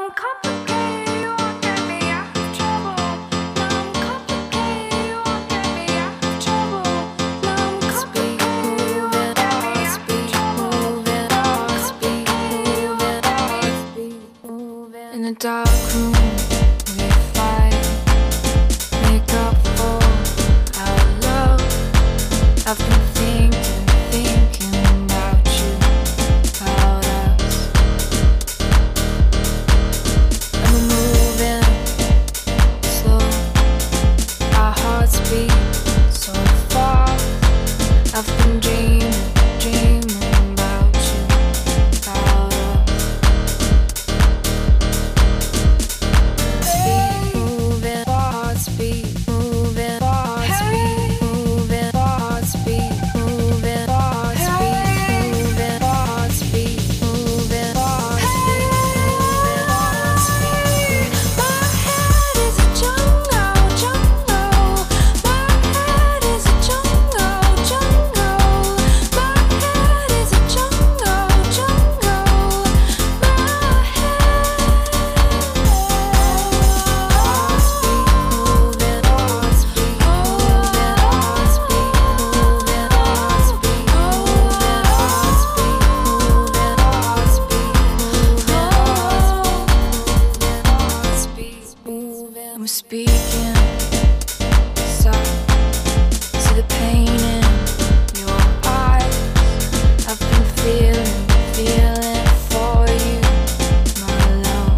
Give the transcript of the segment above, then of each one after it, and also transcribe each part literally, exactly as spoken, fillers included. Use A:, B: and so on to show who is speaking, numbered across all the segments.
A: In the dark room we fight, make up for our love. I've been thinking, thinking about you, about us. And we're moving slow, our hearts beat so fast. I've been dreaming, dreaming about you, about us. We're speaking soft to the pain in your eyes. I've been feeling, feeling for you, my love.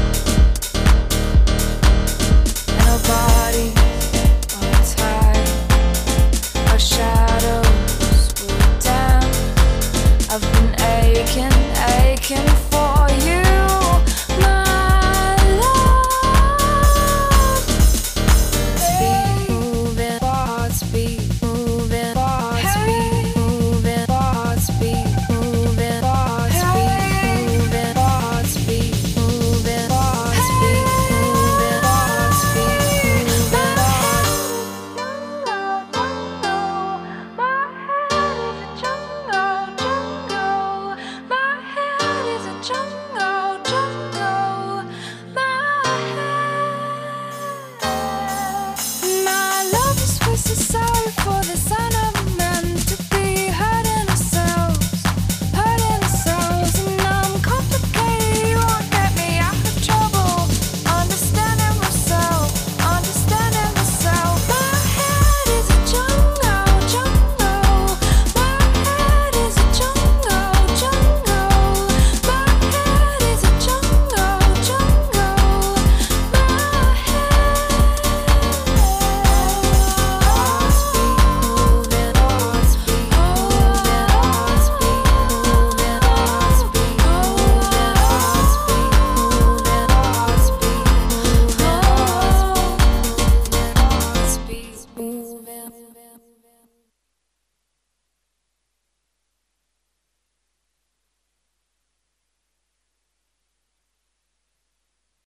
A: And our bodies are tied, our shadows will dance. I've been aching